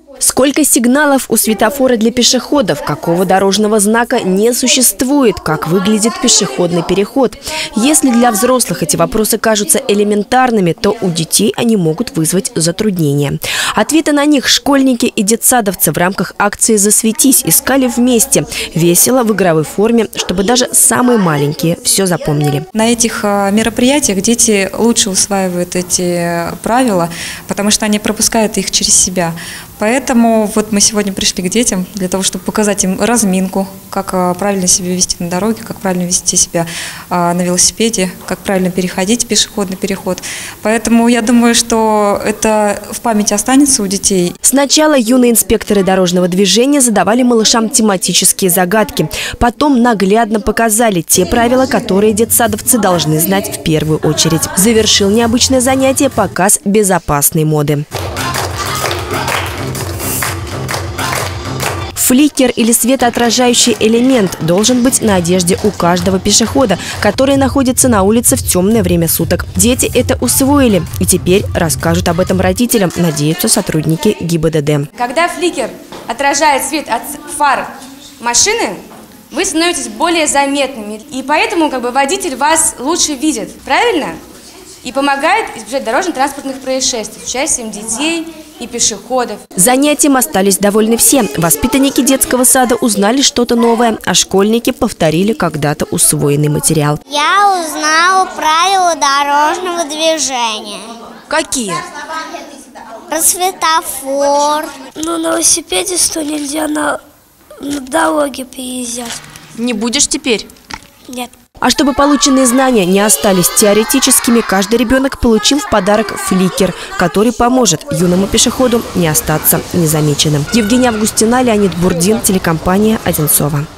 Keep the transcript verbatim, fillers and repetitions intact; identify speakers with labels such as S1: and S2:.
S1: Сколько сигналов у светофора для пешеходов, какого дорожного знака не существует, как выглядит пешеходный переход. Если для взрослых эти вопросы кажутся элементарными, то у детей они могут вызвать затруднения. Ответы на них школьники и детсадовцы в рамках акции «Засветись» искали вместе, весело, в игровой форме, чтобы даже самые маленькие все запомнили.
S2: На этих мероприятиях дети лучше усваивают эти правила, потому что они пропускают их через себя. Поэтому вот мы сегодня пришли к детям для того, чтобы показать им разминку, как правильно себя вести на дороге, как правильно вести себя на велосипеде, как правильно переходить пешеходный переход. Поэтому я думаю, что это в памяти останется у детей.
S1: Сначала юные инспекторы дорожного движения задавали малышам тематические загадки. Потом наглядно показали те правила, которые детсадовцы должны знать в первую очередь. Завершил необычное занятие показ безопасной моды. Фликер или светоотражающий элемент должен быть на одежде у каждого пешехода, который находится на улице в темное время суток. Дети это усвоили и теперь расскажут об этом родителям, надеются сотрудники ГИБДД.
S3: Когда фликер отражает свет от фар машины, вы становитесь более заметными, и поэтому как бы водитель вас лучше видит, правильно? И помогает избежать дорожно-транспортных происшествий с участием детей и пешеходов.
S1: Занятием остались довольны все. Воспитанники детского сада узнали что-то новое, а школьники повторили когда-то усвоенный материал.
S4: Я узнала правила дорожного движения.
S1: Какие?
S4: Про светофор.
S5: Ну, на велосипеде что нельзя на, на дороге переезжать.
S1: Не будешь теперь?
S5: Нет.
S1: А чтобы полученные знания не остались теоретическими, каждый ребенок получил в подарок фликер, который поможет юному пешеходу не остаться незамеченным. Евгения Августина, Леонид Бурдин, телекомпания «Одинцово».